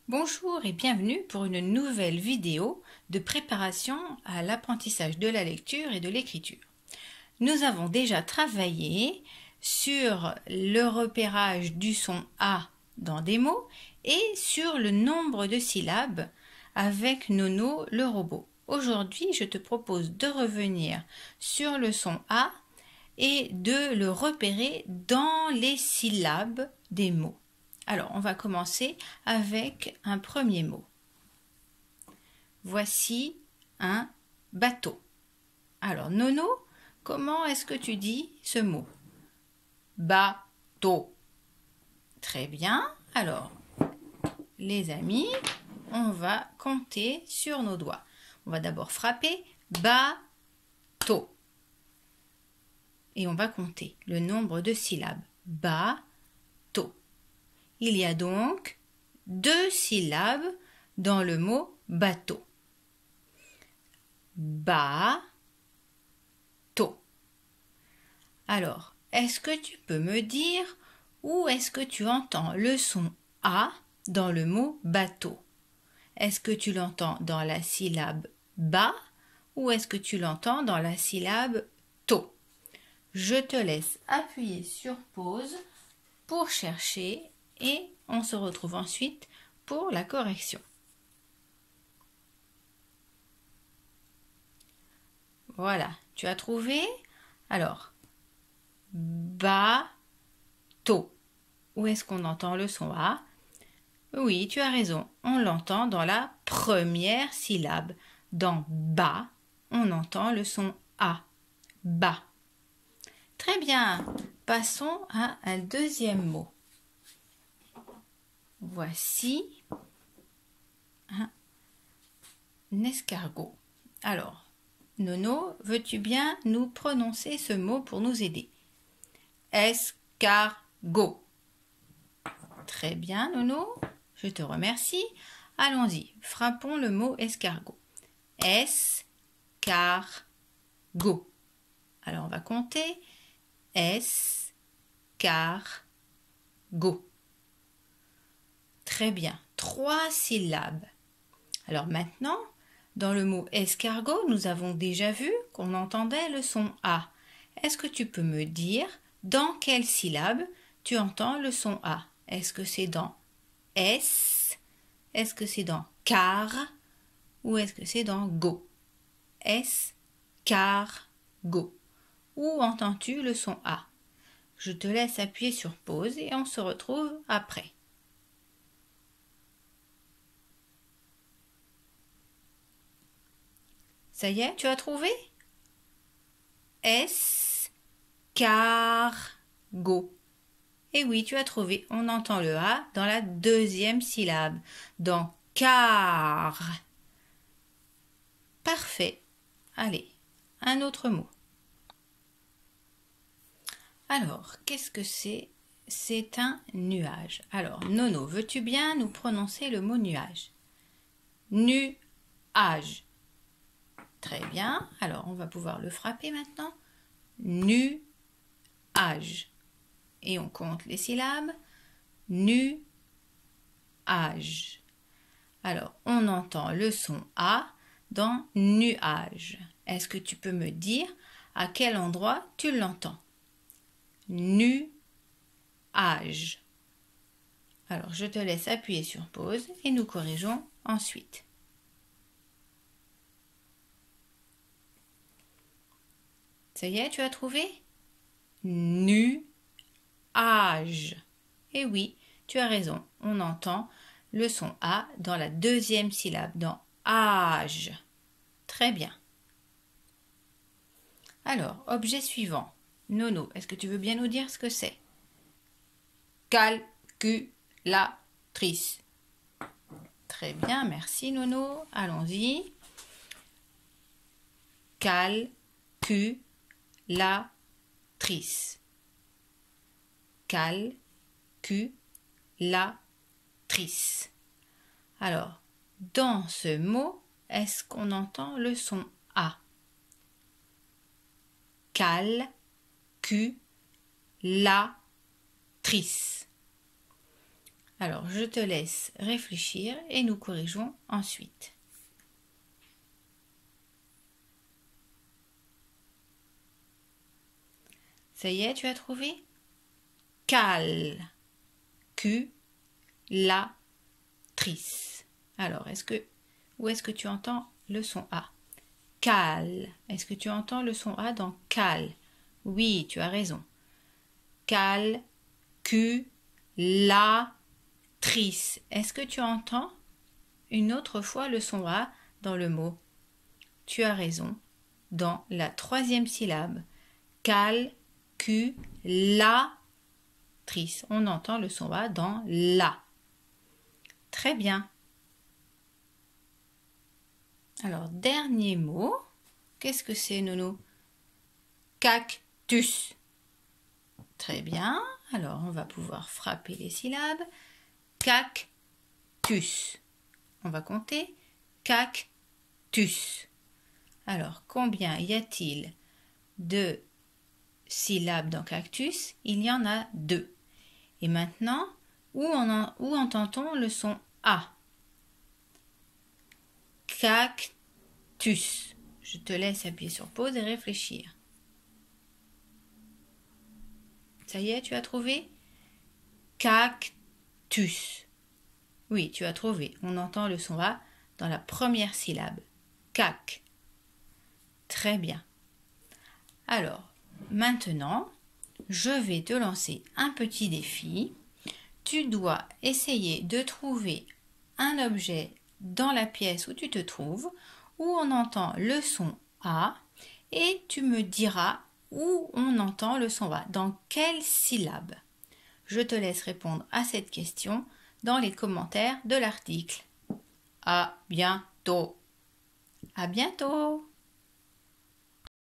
Bonjour et bienvenue pour une nouvelle vidéo de préparation à l'apprentissage de la lecture et de l'écriture. Nous avons déjà travaillé sur le repérage du son A dans des mots et sur le nombre de syllabes avec Nono le robot. Aujourd'hui, je te propose de revenir sur le son A et de le repérer dans les syllabes des mots. Alors, on va commencer avec un premier mot. Voici un bateau. Alors, Nono, comment est-ce que tu dis ce mot? Bateau. Très bien. Alors, les amis, on va compter sur nos doigts. On va d'abord frapper bateau. Et on va compter le nombre de syllabes. Bateau. Il y a donc 2 syllabes dans le mot bateau. Bateau. Alors, est-ce que tu peux me dire où est-ce que tu entends le son A dans le mot bateau? Est-ce que tu l'entends dans la syllabe ba ou est-ce que tu l'entends dans la syllabe to? Je te laisse appuyer sur pause pour chercher et on se retrouve ensuite pour la correction. Voilà, tu as trouvé? Alors, bateau. Où est-ce qu'on entend le son A? Oui, tu as raison, on l'entend dans la première syllabe. Dans ba, on entend le son A. Ba. Très bien, passons à un deuxième mot. Voici un escargot. Alors, Nono, veux-tu bien nous prononcer ce mot pour nous aider? Escargot. Très bien, Nono, je te remercie. Allons-y, frappons le mot escargot. Escargot. Alors, on va compter. Escargot. Très bien, 3 syllabes. Alors maintenant, dans le mot escargot, nous avons déjà vu qu'on entendait le son A. Est-ce que tu peux me dire dans quelle syllabe tu entends le son A? Est-ce que c'est dans S? Est-ce que c'est dans car? Ou est-ce que c'est dans go? Escargot. Où entends-tu le son A? Je te laisse appuyer sur pause et on se retrouve après. Ça y est, tu as trouvé? Escargot. Et oui, tu as trouvé. On entend le A dans la deuxième syllabe. Dans car. Parfait. Allez, un autre mot. Alors, qu'est-ce que c'est? C'est un nuage. Alors, Nono, veux-tu bien nous prononcer le mot nuage? Nuage. Très bien. Alors, on va pouvoir le frapper maintenant. Nuage. Et on compte les syllabes. Nuage. Alors, on entend le son A dans nuage. Est-ce que tu peux me dire à quel endroit tu l'entends? Nuage. Alors, je te laisse appuyer sur pause et nous corrigeons ensuite. Ça y est, tu as trouvé? Nuage. Et oui, tu as raison, on entend le son A dans la deuxième syllabe, dans âge. Très bien. Alors, objet suivant. Nono, est-ce que tu veux bien nous dire ce que c'est? Calculatrice. Très bien, merci Nono. Allons-y. Calculatrice. Calculatrice. Alors, dans ce mot, est-ce qu'on entend le son A? Calculatrice. Alors, je te laisse réfléchir et nous corrigeons ensuite. Ça y est, tu as trouvé? Cal. Q. La. Trice. Alors, où est-ce que tu entends le son A? Cal. Est-ce que tu entends le son A dans cal? Oui, tu as raison. Cal. Q. La. Trice. Est-ce que tu entends une autre fois le son A dans le mot? Tu as raison. Dans la troisième syllabe. Cal. Q. La. Trice. On entend le son A dans la. Très bien. Alors, dernier mot. Qu'est-ce que c'est, Nono? Cactus. Très bien. Alors, on va pouvoir frapper les syllabes. Cactus. On va compter. Cactus. Alors, combien y a-t-il de syllabes dans cactus? Il y en a 2. Et maintenant, où entend-on le son A? Cactus. Je te laisse appuyer sur pause et réfléchir. Ça y est, tu as trouvé? Cactus. Oui, tu as trouvé. On entend le son A dans la première syllabe. Cac. Très bien. Alors, maintenant, je vais te lancer un petit défi. Tu dois essayer de trouver un objet dans la pièce où tu te trouves, où on entend le son A, et tu me diras où on entend le son A, dans quelle syllabe. Je te laisse répondre à cette question dans les commentaires de l'article. À bientôt. À bientôt.